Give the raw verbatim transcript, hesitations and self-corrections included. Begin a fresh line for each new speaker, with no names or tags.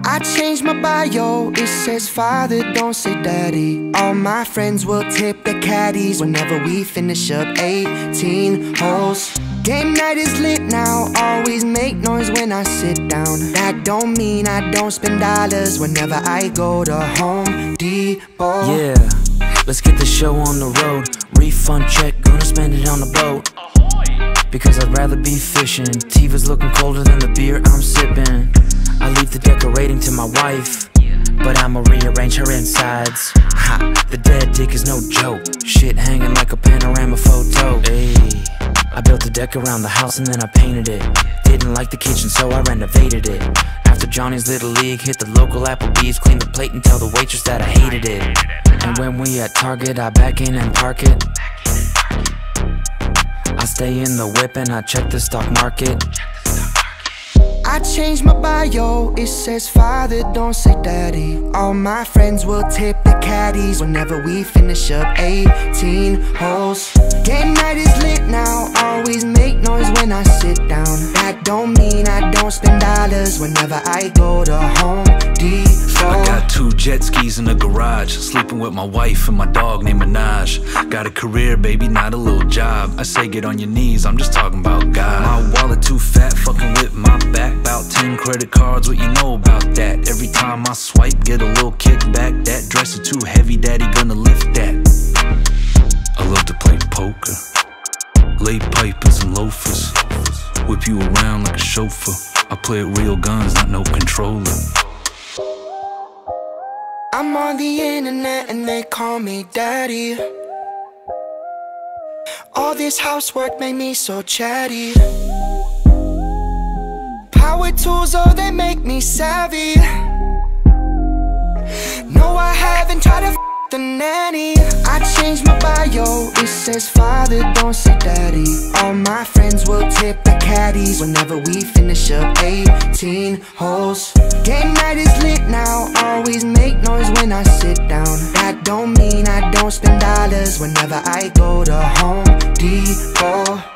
I changed my bio, it says father, don't say daddy. All my friends will tip the caddies whenever we finish up eighteen holes. Game night is lit now, always make noise when I sit down. That don't mean I don't spend dollars whenever I go to Home Depot.
Yeah, let's get the show on the road. Refund check, gonna spend it on the boat. Because I'd rather be fishing. Tiva's looking colder than the beer I'm sipping. I leave the decorating to my wife, but I'ma rearrange her insides. Ha, the dead dick is no joke. Shit hanging like a panorama photo. Ayy, I built a deck around the house and then I painted it. Didn't like the kitchen so I renovated it. After Johnny's Little League, hit the local Applebee's, clean the plate and tell the waitress that I hated it. And when we at Target, I back in and park it. I stay in the whip and I check the stock market.
I changed my bio, it says father, don't say daddy. All my friends will tip the caddies whenever we finish up eighteen holes. Game night is lit now, always make noise when I sit down. That don't mean I don't spend dollars whenever I go to Home Depot.
I got two jet skis in the garage, sleeping with my wife and my dog named Minaj. Got a career, baby, not a little job. I say get on your knees, I'm just talking about God. My wallet too fat, fucking with my back. About ten credit cards, what you know about that? Every time I swipe, get a little kickback. That dress is too heavy, daddy gonna lift that. I love to play poker, lay pipe and some loafers, whip you around like a chauffeur. I play with real guns, not no controller.
I'm on the internet and they call me daddy. All this housework made me so chatty. Power tools, oh, they make me savvy. No, I haven't tried to f the nanny. I changed my bio, it says father, don't say daddy. All my friends will tip the caddies whenever we finish up eighteen holes. Game night is lit now, always make noise when I sit down. That don't mean I don't spend dollars whenever I go to Home Depot.